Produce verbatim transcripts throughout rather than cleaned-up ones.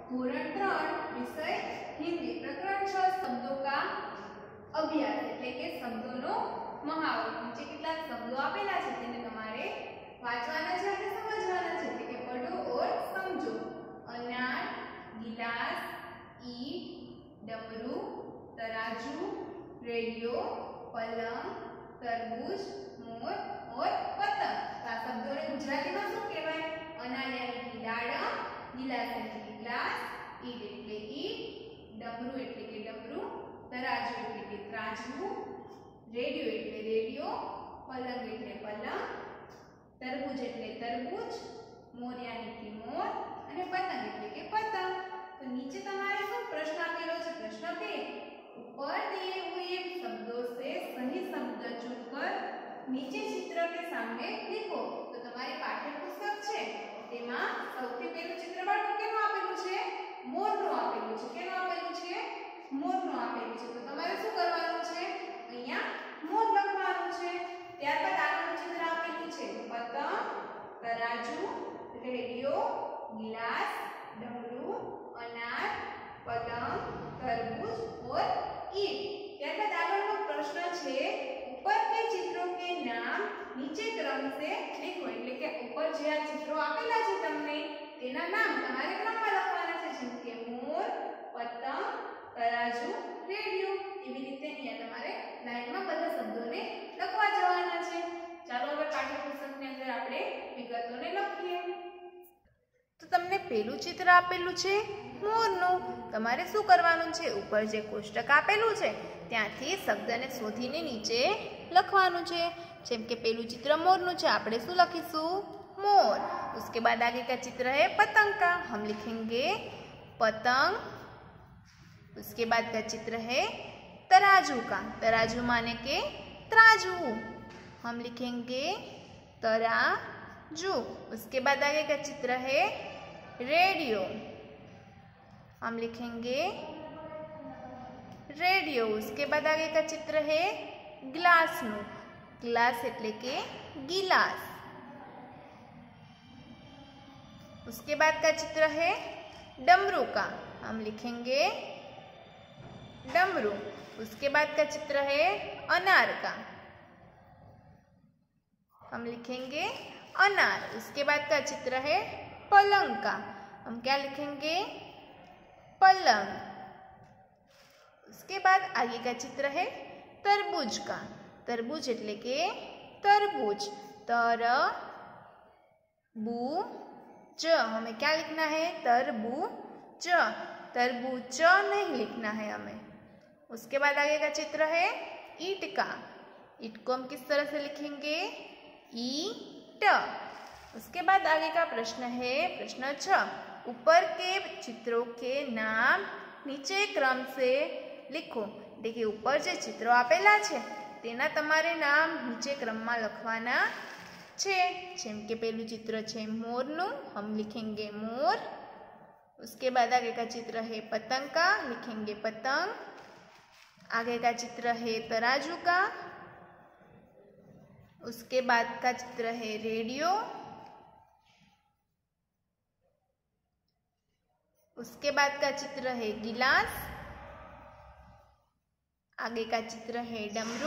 ધોરણ ત્રણ વિષય હિન્દી પ્રકરણ છ શબ્દો કા અભ્યાસ એટલે કે શબ્દોનો મહાવરો। નીચે કેટલાક શબ્દો આપેલા છે તેને તમારે વાંચવાના છે અને સમજવાના છે એટલે કે પઢો ઓર સમજો। અનાર, ગિલાસ, ईट, डमरू, तराजू, रेडियो, पलंग, तरबूज, मोर और पतंग। आ शब्दों ने गुजराती में શું કહેવાય? અનાર એટલે કે દાડમ, ગિલાસ એટલે કે ગ્લાસ, ઈટ એટલે ઈટ, ડમरू એટલે કે ડમरू, તરાજુ એટલે કે ત્રાજવું, રેડિયો એટલે રેડિયો, પલંગ એટલે પલંગ, તરબૂજ એટલે તરબૂજ, મોર यानी कि मोर અને પતંગ એટલે કે પતંગ। तो नीचे तुम्हारे को प्रश्न आपेलो है। प्रश्न पे ऊपर दिए हुए शब्दों से सही शब्द चुनकर नीचे चित्र के सामने लिखो। तो तुम्हारी पाठ्य पुस्तक छे तेमा સૌથી પહેલું ચિત્ર બાળકો કેનું આપેલું છે? મોરનું આપેલું છે। કેનું આપેલું છે? મોરનું આપેલું છે। તો તમારે શું કરવાનું છે? અહીંયા મોર લખવાનું છે। ત્યારબાદ આગળનું ચિત્ર આપેલું છે પતંગ, તરાજુ, રેડિયો, ગ્લાસ, डमरू, अनार, पलंग, तरबूज और ईट। ત્યારબાદ આગળનો પ્રશ્ન છે ઉપર के चित्रों के नाम नीचे क्रम से लिखो। એટલે કે ઉપર જે આ ચિત્રો આપેલા છે તમને તેના નામ તમારે ક્રમમાં લખવાના છે જેમ કે મોર, પતંગ, તરાજુ, રેડિયો। એવી રીતે અહીંયા તમારે લાઈનમાં બધા શબ્દોને લખવા જવાના છે। ચાલો હવે પાઠ્યપુસ્તકની અંદર આપણે વિગતોને લખીએ। तो तमने पेलू चित्र आपेलू छे मोरनु। तमारे शुं करवानुं छे? ऊपर जे कोष्टक आपेलू छे त्यांथी शब्दने शोधीने नीचे लखवानुं छे। जेम के पेलू चित्र मोरनु छे आपणे शुं लखीशुं? मोर। उसके बाद आगे का चित्र है पतंग का, हम लिखेंगे पतंग। उसके बाद का चित्र है तराजू का, तराजू माने के तराजू, हम लिखेंगे तराजू। उसके बाद आगे का चित्र है रेडियो, हम लिखेंगे रेडियो। उसके बाद आगे का चित्र है ग्लास नु, ग्लास એટલે કે गिलास। उसके बाद का चित्र है डमरू का, हम लिखेंगे डमरू। उसके बाद का चित्र है अनार का, हम लिखेंगे अनार। उसके बाद का चित्र है पलंग का, हम क्या लिखेंगे? पलंग। उसके बाद आगे का चित्र है तरबूज का, तरबूज એટલે કે तरबूज, तरबूज, हमें क्या लिखना है? तरबूज, तरबूज नहीं लिखना है हमें। उसके बाद आगे का चित्र है ईट का, ईट को हम किस तरह से लिखेंगे? ईट। उसके बाद आगे का प्रश्न है प्रश्न छ, ऊपर के चित्रों के नाम नीचे क्रम से लिखो। देखिए ऊपर जे चित्रो आपेला छे तेना तमारे नाम नीचे क्रम में लखवाना छे। जेम के पहलू चित्र छे मोरनु, हम लिखेंगे मोर। उसके बाद आगे का चित्र है पतंग का, लिखेंगे पतंग। आगे का चित्र है तराजू का। उसके बाद का चित्र है रेडियो। उसके बाद का चित्र है गिलास। आगे का चित्र है डमरू।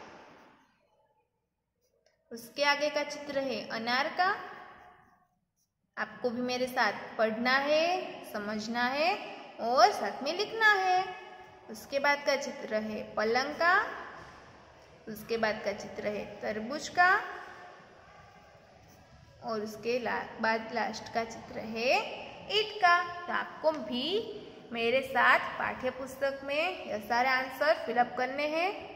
उसके आगे का चित्र है अनार का। आपको भी मेरे साथ पढ़ना है, समझना है और साथ में लिखना है। उसके बाद का चित्र है पलंग का। उसके बाद का चित्र है तरबूज का और उसके ला, बाद लास्ट का चित्र है ईट का। तो आपको भी मेरे साथ पाठ्य पुस्तक में यह सारे आंसर फिलअप करने हैं।